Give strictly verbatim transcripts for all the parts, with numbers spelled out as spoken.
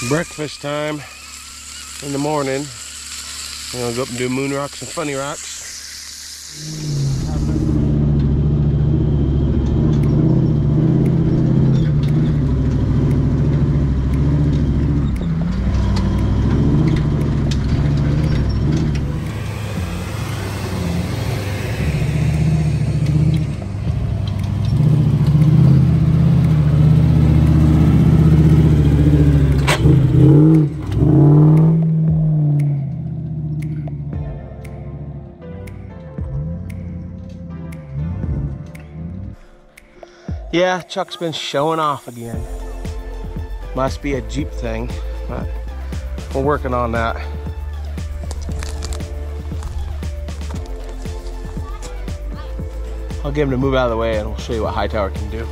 Breakfast time in the morning. I'm gonna go up and do moon rocks and funny rocks. Yeah, Chuck's been showing off again. Must be a Jeep thing, but we're working on that. I'll get him to move out of the way and we'll show you what Hightower can do.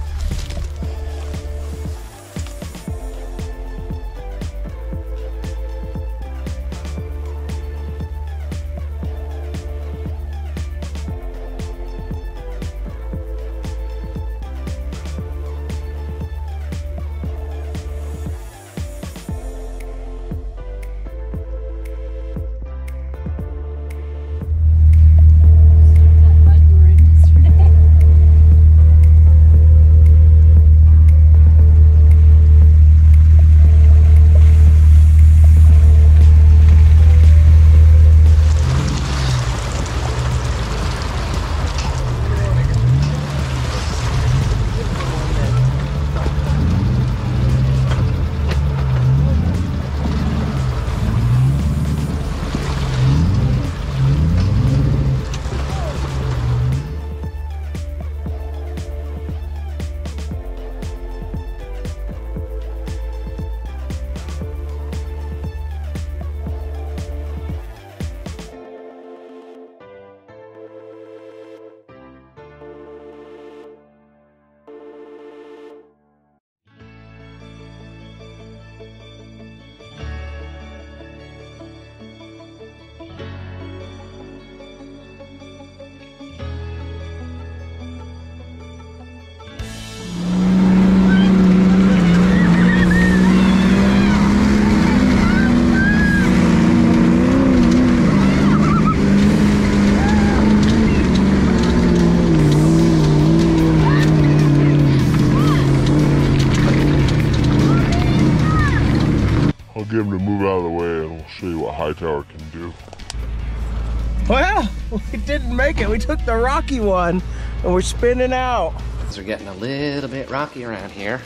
Get him to move out of the way and we'll show you what Hightower can do. Well, we didn't make it. We took the rocky one and we're spinning out. Things are getting a little bit rocky around here.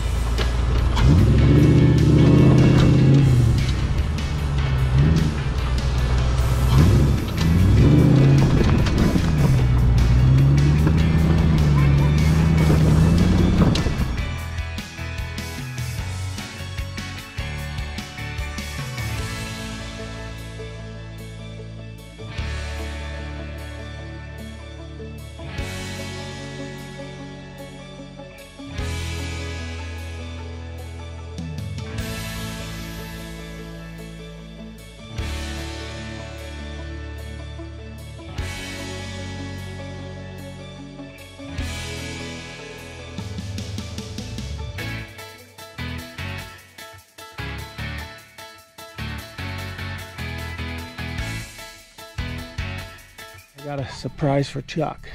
Got a surprise for Chuck.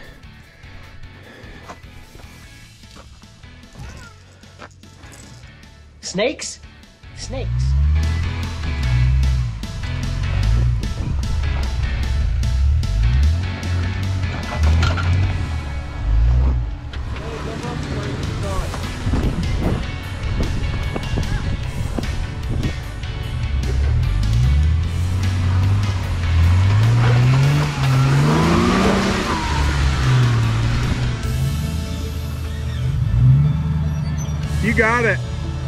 Snakes? Snakes. You got it.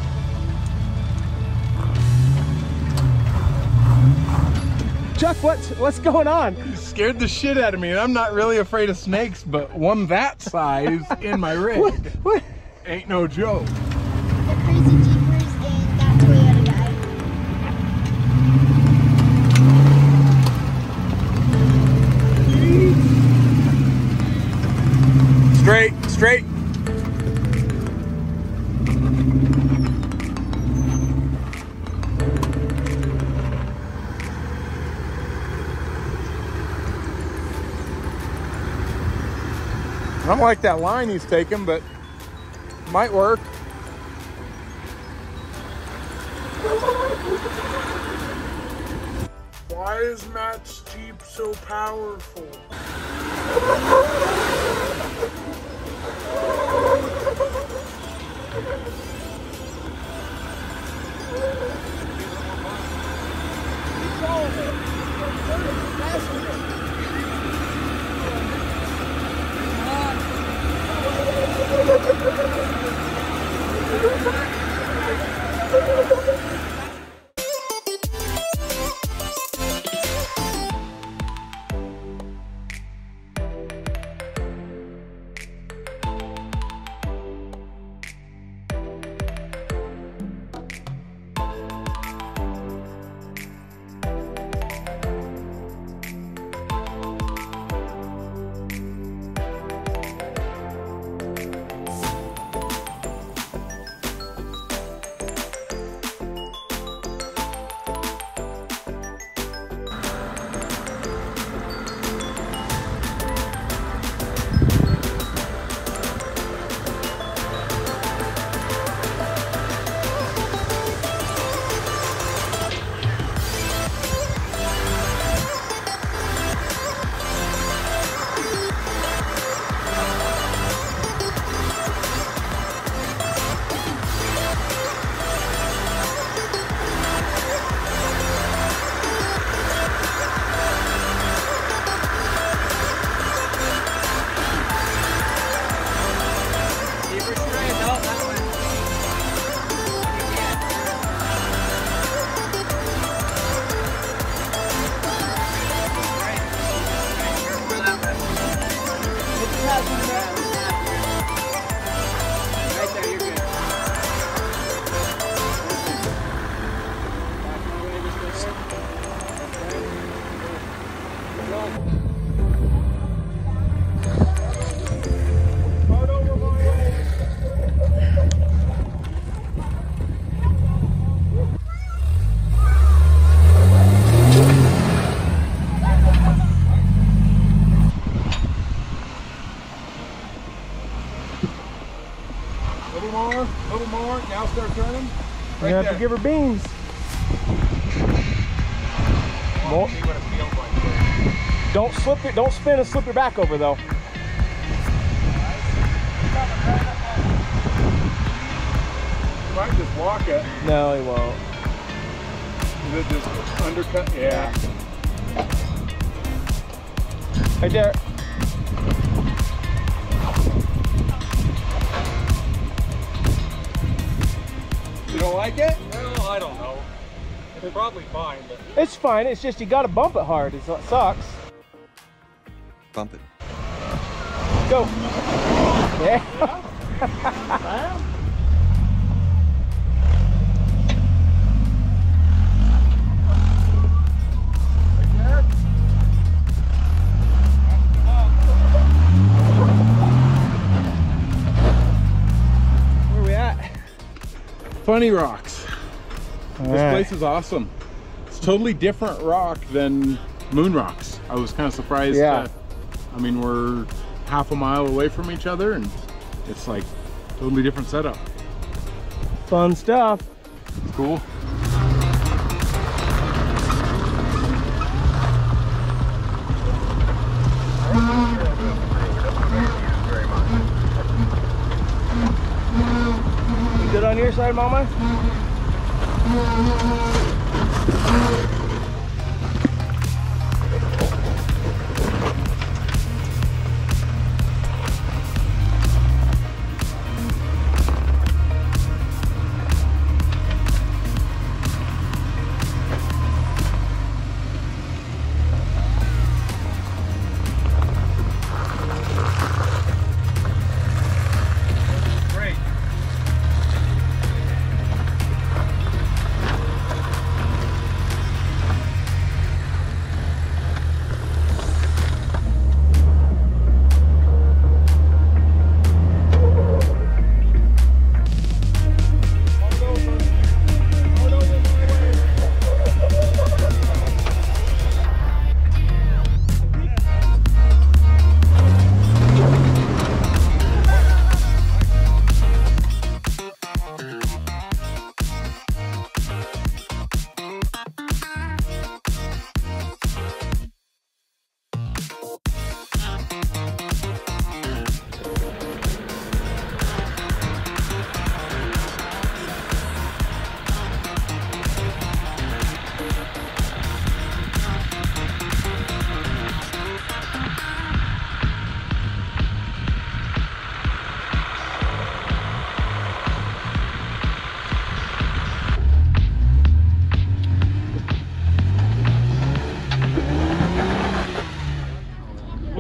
Chuck, what's what's going on? You scared the shit out of me, and I'm not really afraid of snakes, but one that size in my rig What? What? ain't no joke. The crazy jeepers and that Toyota guy. Straight, straight. don't like that line he's taking, but might work. Why is Matt's Jeep so powerful? Little more, little more. Now start turning. Right You have there. to give her beans. More. See what it feels like. Don't slip it. Don't spin and slip your back over though. You might just walk it. No, he won't. Is it just undercut? Yeah. Right there. You don't like it? Well, I don't know. It's probably fine, but It's fine. It's just you got to bump it hard. It's what sucks. Bump it. Go. Yeah. Where we at? Funny Rocks. This right. place is awesome. It's totally different rock than Moon Rocks. I was kind of surprised. Yeah. That, I mean, we're half a mile away from each other, and it's like totally different setup. Fun stuff. It's cool. You good on your side, Mama?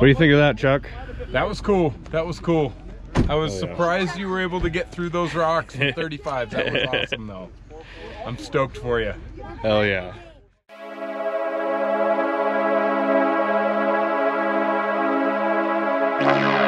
What do you think of that, Chuck? That was cool. That was cool. I was Oh, yeah. surprised you were able to get through those rocks with thirty-five. That was awesome, though. I'm stoked for you. Hell yeah. Bye.